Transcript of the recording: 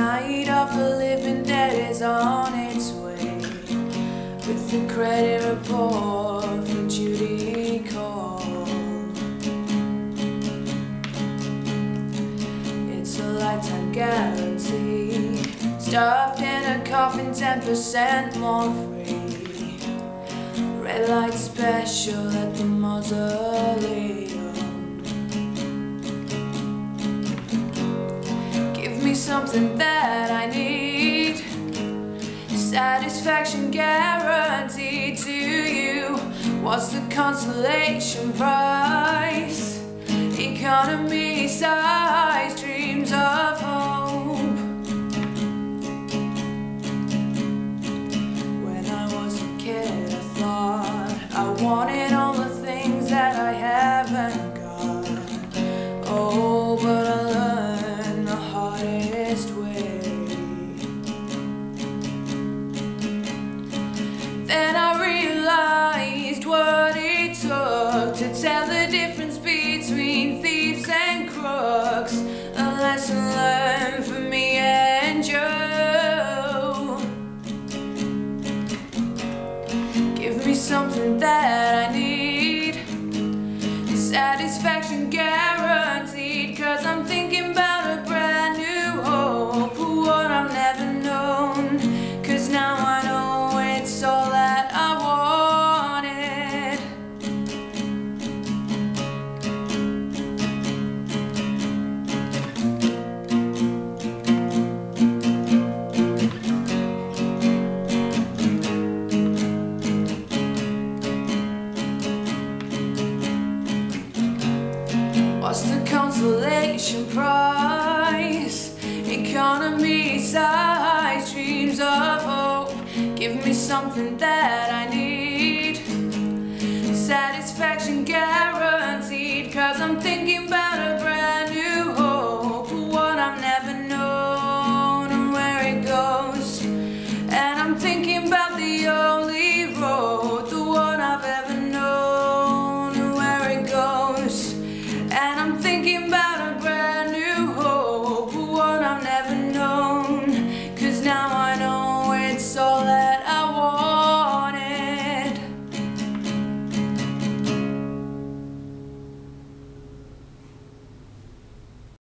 night of the living dead is on its way, with the credit report for duty call. It's a lifetime guarantee, stuffed in a coffin, 10% more free. Red light special at the mausoleum. Give me something that I need, satisfaction guaranteed to you. What's the consolation price? Economy size dreams of hope. When I was a kid I thought I wanted all the things that I haven't got. Oh, but I learned the hardest way. Then I realized what it took to tell the difference between thieves and crooks. A lesson learned for me and Joe. Give me something that I need, satisfaction guaranteed, 'cause I'm thinking about a brand new hope, what I've never known, 'cause now I know it's all that I wanted. What's the consolation price? Economy size dreams of hope. Give me something that I need.